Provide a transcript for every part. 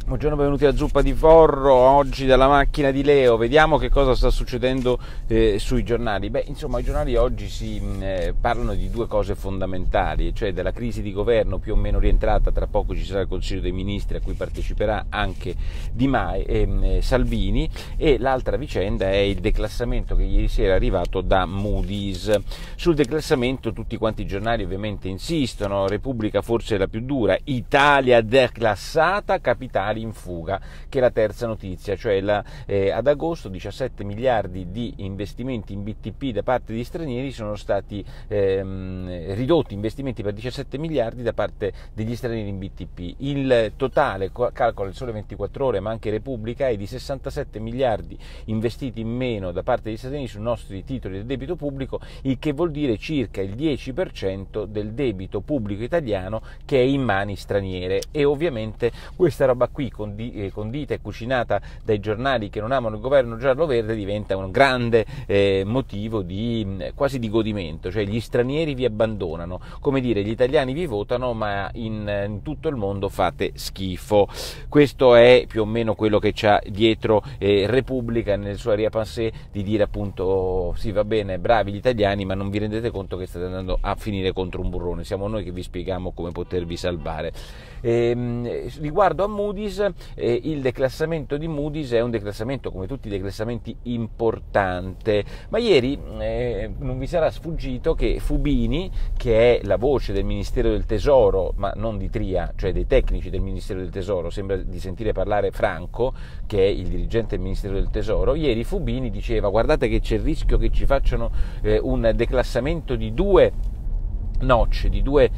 Buongiorno, benvenuti a Zuppa di Forro, oggi dalla macchina di Leo. Vediamo che cosa sta succedendo sui giornali. Insomma, i giornali oggi parlano di due cose fondamentali, cioè della crisi di governo più o meno rientrata. Tra poco ci sarà il Consiglio dei Ministri a cui parteciperà anche Salvini, e l'altra vicenda è il declassamento che ieri sera è arrivato da Moody's. Sul declassamento tutti quanti i giornali ovviamente insistono. Repubblica forse è la più dura: Italia declassata, capitali in fuga, che è la terza notizia, cioè ad agosto 17 miliardi di investimenti in BTP da parte di stranieri sono stati ridotti, investimenti per 17 miliardi da parte degli stranieri in BTP. Il totale, calcola il Sole 24 Ore ma anche Repubblica, è di 67 miliardi investiti in meno da parte degli stranieri sui nostri titoli del debito pubblico, il che vuol dire circa il 10% del debito pubblico italiano che è in mani straniere. E ovviamente questa roba qui, condita e cucinata dai giornali che non amano il governo giallo-verde, diventa un grande motivo quasi di godimento, cioè gli stranieri vi abbandonano, come dire gli italiani vi votano ma in tutto il mondo fate schifo. Questo è più o meno quello che c'ha dietro Repubblica nel suo arrière-pensée, di dire appunto sì, va bene, bravi gli italiani, ma non vi rendete conto che state andando a finire contro un burrone, siamo noi che vi spieghiamo come potervi salvare. Riguardo a Moody's, il declassamento di Moody's è un declassamento, come tutti i declassamenti, importante, ma ieri non vi sarà sfuggito che Fubini, che è la voce del Ministero del Tesoro, ma non di Tria, cioè dei tecnici del Ministero del Tesoro, sembra di sentire parlare Franco, che è il dirigente del Ministero del Tesoro, ieri Fubini diceva: guardate che c'è il rischio che ci facciano un declassamento di due notch, di due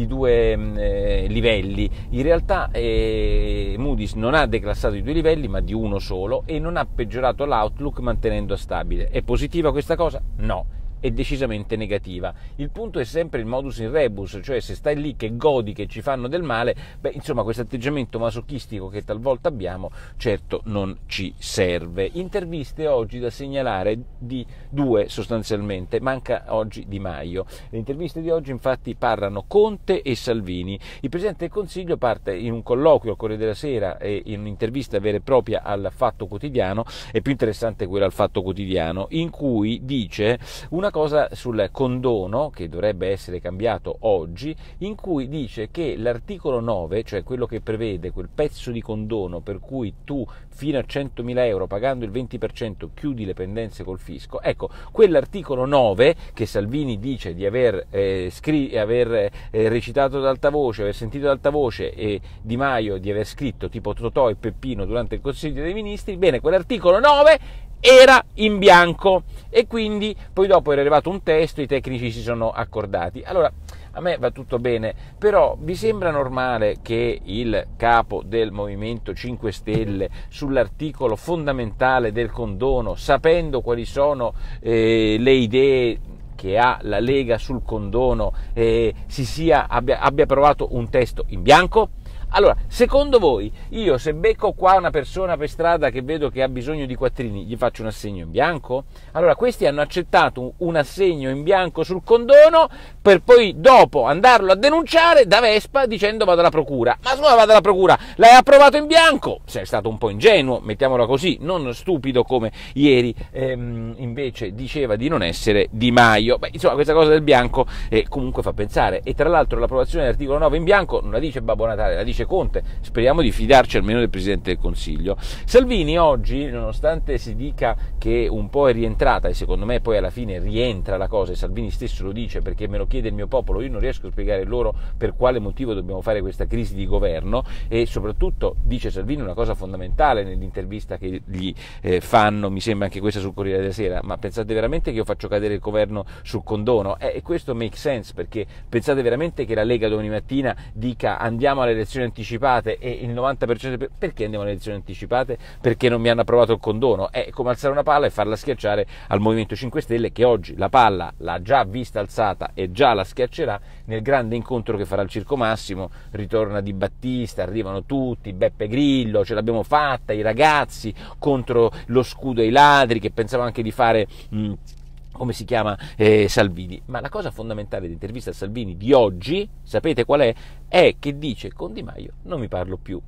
livelli. In realtà Moody's non ha declassato di due livelli ma di uno solo, e non ha peggiorato l'outlook mantenendo stabile. È positiva questa cosa? No, è decisamente negativa. Il punto è sempre il modus in rebus, cioè se stai lì che godi che ci fanno del male, insomma questo atteggiamento masochistico che talvolta abbiamo certo non ci serve. Interviste oggi da segnalare di due sostanzialmente, manca oggi Di Maio. Le interviste di oggi infatti parlano Conte e Salvini. Il Presidente del Consiglio parte in un colloquio al Corriere della Sera e in un'intervista vera e propria al Fatto Quotidiano, è più interessante quella al Fatto Quotidiano, in cui dice una cosa sul condono che dovrebbe essere cambiato oggi, in cui dice che l'articolo 9, cioè quello che prevede quel pezzo di condono per cui tu fino a 100.000 euro pagando il 20% chiudi le pendenze col fisco, ecco, quell'articolo 9 che Salvini dice di aver recitato ad alta voce, aver sentito ad alta voce, e Di Maio di aver scritto tipo Totò e Peppino durante il Consiglio dei Ministri, bene, quell'articolo 9 era in bianco e quindi poi dopo era arrivato un testo, i tecnici si sono accordati. Allora, a me va tutto bene, però vi sembra normale che il capo del Movimento 5 Stelle sull'articolo fondamentale del condono, sapendo quali sono le idee che ha la Lega sul condono, abbia provato un testo in bianco? Allora, secondo voi, io se becco qua una persona per strada che vedo che ha bisogno di quattrini, gli faccio un assegno in bianco? Allora, questi hanno accettato un assegno in bianco sul condono per poi dopo andarlo a denunciare da Vespa dicendo vado alla procura. Ma scusa, vado alla procura, l'hai approvato in bianco? Sei stato un po' ingenuo, mettiamola così, non stupido come ieri invece diceva di non essere Di Maio. Insomma, questa cosa del bianco comunque fa pensare. E tra l'altro l'approvazione dell'articolo 9 in bianco non la dice Babbo Natale, la dice Conte. Speriamo di fidarci almeno del Presidente del Consiglio. Salvini oggi, nonostante si dica che un po' è rientrata, e secondo me poi alla fine rientra la cosa, e Salvini stesso lo dice perché me lo chiede il mio popolo, io non riesco a spiegare loro per quale motivo dobbiamo fare questa crisi di governo, e soprattutto dice Salvini una cosa fondamentale nell'intervista che gli fanno, mi sembra anche questa sul Corriere della Sera: ma pensate veramente che io faccio cadere il governo sul condono? E questo make sense, perché pensate veramente che la Lega domani mattina dica andiamo alle elezioni anticipate, e il 90% perché andiamo alle elezioni anticipate? Perché non mi hanno approvato il condono. È come alzare una palla e farla schiacciare al Movimento 5 Stelle, che oggi la palla l'ha già vista alzata e già la schiaccerà nel grande incontro che farà al Circo Massimo. Ritorna Di Battista, arrivano tutti, Beppe Grillo, ce l'abbiamo fatta, i ragazzi contro lo scudo ai ladri, che pensavano anche di fare come si chiama, Salvini. Ma la cosa fondamentale dell'intervista a Salvini di oggi, sapete qual è? È che dice: con Di Maio non mi parlo più.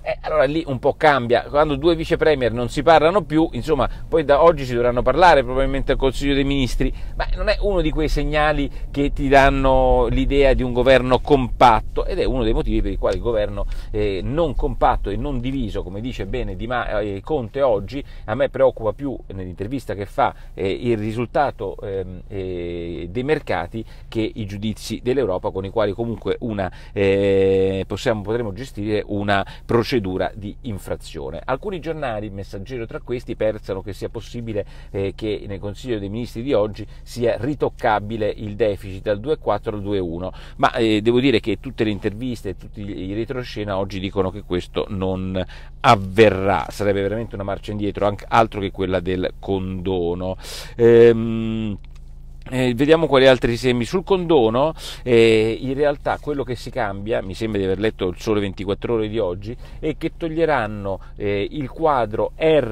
Allora lì un po' cambia, quando due vice premier non si parlano più, insomma, poi da oggi si dovranno parlare probabilmente al Consiglio dei Ministri, ma non è uno di quei segnali che ti danno l'idea di un governo compatto, ed è uno dei motivi per i quali il governo non compatto e non diviso, come dice bene Conte oggi, a me preoccupa più nell'intervista che fa il risultato dei mercati che i giudizi dell'Europa, con i quali comunque potremo gestire una procedura di infrazione. Alcuni giornali, Messaggero tra questi, pensano che sia possibile che nel Consiglio dei Ministri di oggi sia ritoccabile il deficit dal 2,4 al 2,1, ma devo dire che tutte le interviste e tutti i retroscena oggi dicono che questo non avverrà, sarebbe veramente una marcia indietro, altro che quella del condono. Vediamo quali altri semi sul condono. In realtà quello che si cambia, mi sembra di aver letto il Sole 24 Ore di oggi, è che toglieranno il quadro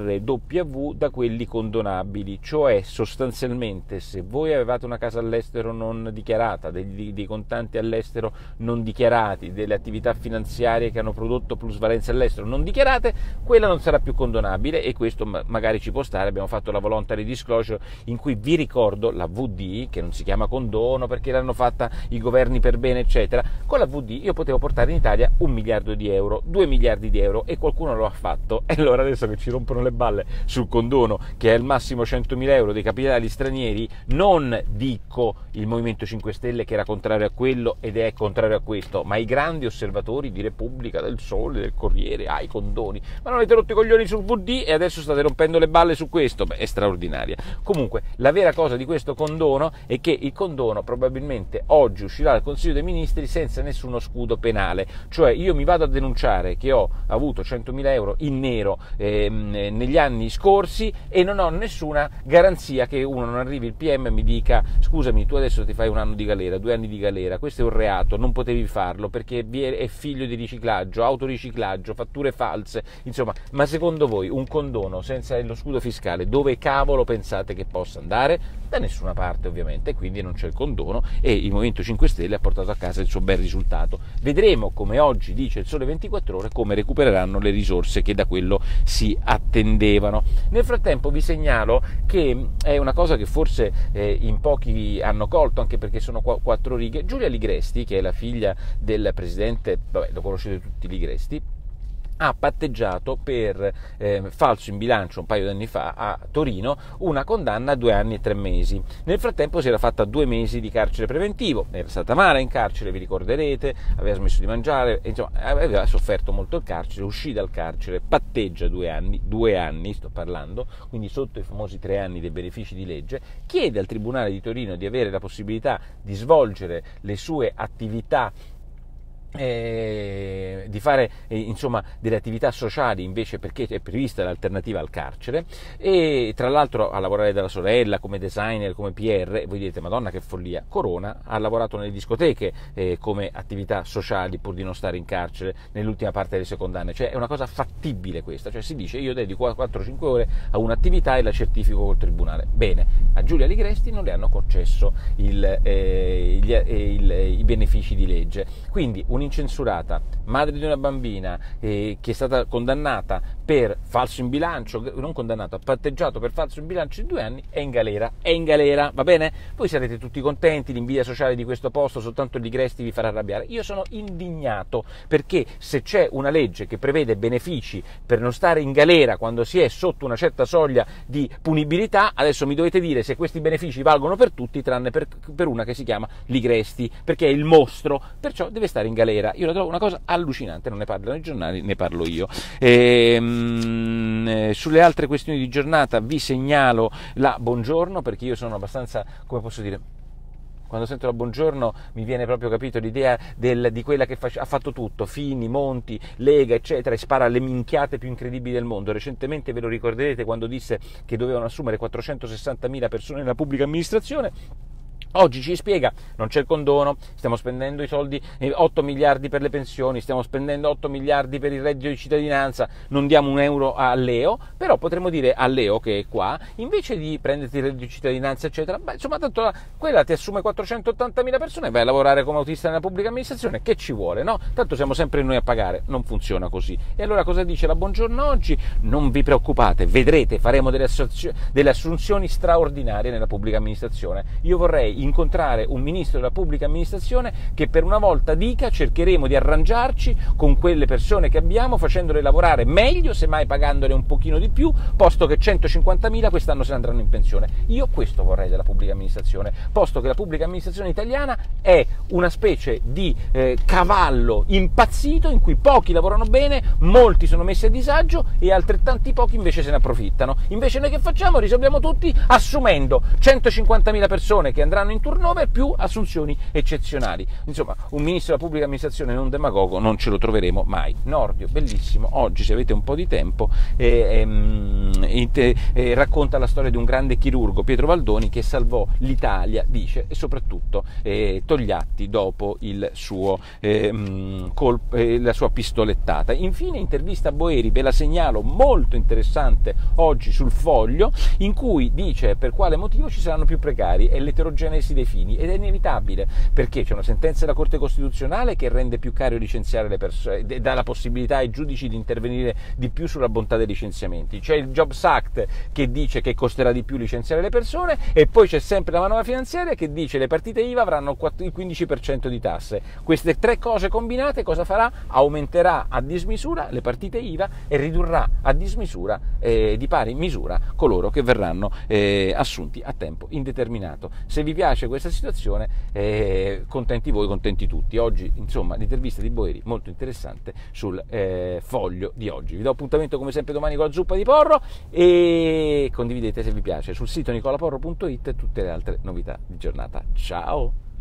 RW da quelli condonabili, cioè sostanzialmente se voi avevate una casa all'estero non dichiarata, dei contanti all'estero non dichiarati, delle attività finanziarie che hanno prodotto plusvalenze all'estero non dichiarate, quella non sarà più condonabile, e questo magari ci può stare. Abbiamo fatto la voluntary disclosure in cui vi ricordo la VD, che non si chiama condono perché l'hanno fatta i governi per bene eccetera. Con la VD io potevo portare in Italia 1 miliardo di euro, 2 miliardi di euro, e qualcuno lo ha fatto, e allora adesso che ci rompono le balle sul condono, che è al massimo 100.000 euro dei capitali stranieri, non dico il Movimento 5 Stelle che era contrario a quello ed è contrario a questo, ma i grandi osservatori di Repubblica, del Sole, del Corriere, i condoni, ma non avete rotto i coglioni sul VD e adesso state rompendo le balle su questo? Beh, è straordinaria. Comunque la vera cosa di questo condono è che il condono probabilmente oggi uscirà dal Consiglio dei Ministri senza nessuno scudo penale, cioè io mi vado a denunciare che ho avuto 100.000 euro in nero negli anni scorsi e non ho nessuna garanzia che uno non arrivi il PM e mi dica: scusami, tu adesso ti fai 1 anno di galera, 2 anni di galera, questo è un reato, non potevi farlo perché è figlio di riciclaggio, autoriciclaggio, fatture false, insomma. Ma secondo voi un condono senza lo scudo fiscale dove cavolo pensate che possa andare? Da nessuna parte, ovviamente, quindi non c'è il condono, e il Movimento 5 Stelle ha portato a casa il suo bel risultato. Vedremo, come oggi dice il Sole 24 Ore, come recupereranno le risorse che da quello si attendevano. Nel frattempo vi segnalo che è una cosa che forse in pochi hanno colto, anche perché sono 4 righe. Giulia Ligresti, che è la figlia del presidente, lo conoscete tutti, Ligresti, ha patteggiato per falso in bilancio un paio di anni fa a Torino una condanna a 2 anni e 3 mesi. Nel frattempo si era fatta 2 mesi di carcere preventivo, era stata male in carcere, vi ricorderete, aveva smesso di mangiare, insomma aveva sofferto molto il carcere, uscì dal carcere, patteggia 2 anni sto parlando, quindi sotto i famosi 3 anni dei benefici di legge, chiede al Tribunale di Torino di avere la possibilità di svolgere le sue attività, di fare insomma delle attività sociali invece, perché è prevista l'alternativa al carcere, e tra l'altro a lavorare dalla sorella come designer, come PR. Voi direte: madonna che follia. Corona ha lavorato nelle discoteche come attività sociali pur di non stare in carcere nell'ultima parte delle sue condanne, cioè è una cosa fattibile questa, cioè si dice: io dedico 4-5 ore a un'attività e la certifico col tribunale. Bene, a Giulia Ligresti non le hanno concesso i benefici di legge, quindi un'incensurata, madre di una bambina che è stata condannata per falso in bilancio, non condannata, patteggiato per falso in bilancio di 2 anni, è in galera, va bene? Voi sarete tutti contenti, l'invidia sociale di questo posto, soltanto Ligresti vi farà arrabbiare. Io sono indignato, perché se c'è una legge che prevede benefici per non stare in galera quando si è sotto una certa soglia di punibilità, adesso mi dovete dire se questi benefici valgono per tutti, tranne per una che si chiama Ligresti, perché è il mostro, perciò deve stare in galera. Io la trovo una cosa allucinante, non ne parlano i giornali, ne parlo io. Sulle altre questioni di giornata vi segnalo la Buongiorno, perché io sono abbastanza, come posso dire, quando sento la Buongiorno mi viene proprio, capito, l'idea di quella che ha fatto tutto, Fini, Monti, Lega eccetera, e spara le minchiate più incredibili del mondo. Recentemente ve lo ricorderete quando disse che dovevano assumere 460.000 persone nella pubblica amministrazione. Oggi ci spiega, non c'è il condono, stiamo spendendo i soldi, 8 miliardi per le pensioni, stiamo spendendo 8 miliardi per il reddito di cittadinanza, non diamo un euro a Leo, però potremmo dire a Leo che è qua, invece di prenderti il reddito di cittadinanza eccetera, insomma tanto quella ti assume 480.000 persone, vai a lavorare come autista nella pubblica amministrazione, che ci vuole, no? Tanto siamo sempre noi a pagare, non funziona così. E allora cosa dice la Buongiorno oggi? Non vi preoccupate, vedrete, faremo delle assunzioni straordinarie nella pubblica amministrazione. Io vorrei incontrare un ministro della pubblica amministrazione che per una volta dica cercheremo di arrangiarci con quelle persone che abbiamo, facendole lavorare meglio, semmai pagandole un pochino di più, posto che 150.000 quest'anno se ne andranno in pensione. Io questo vorrei della pubblica amministrazione, posto che la pubblica amministrazione italiana è una specie di cavallo impazzito in cui pochi lavorano bene, molti sono messi a disagio e altrettanti pochi invece se ne approfittano. Invece noi che facciamo? Risolviamo tutti assumendo 150.000 persone che andranno in turnover più assunzioni eccezionali. Insomma, un ministro della pubblica amministrazione non demagogo non ce lo troveremo mai. Nordio, bellissimo, oggi se avete un po' di tempo racconta la storia di un grande chirurgo, Pietro Valdoni, che salvò l'Italia, dice, e soprattutto Togliatti dopo la sua pistolettata. Infine intervista a Boeri, ve la segnalo, molto interessante oggi sul Foglio, in cui dice per quale motivo ci saranno più precari, è l'eterogenesi dei fini, ed è inevitabile perché c'è una sentenza della Corte Costituzionale che rende più caro licenziare le persone, dà la possibilità ai giudici di intervenire di più sulla bontà dei licenziamenti, c'è il Jobs Act che dice che costerà di più licenziare le persone, e poi c'è sempre la manovra finanziaria che dice che le partite IVA avranno il 15% di tasse. Queste tre cose combinate cosa farà? Aumenterà a dismisura le partite IVA e ridurrà a dismisura, di pari misura, coloro che verranno assunti a tempo indeterminato. Se vi piace questa situazione, contenti voi, contenti tutti. Oggi, insomma, l'intervista di Boeri molto interessante sul Foglio di oggi. Vi do appuntamento come sempre domani con la zuppa di porro, e condividete se vi piace sul sito nicolaporro.it tutte le altre novità di giornata. Ciao!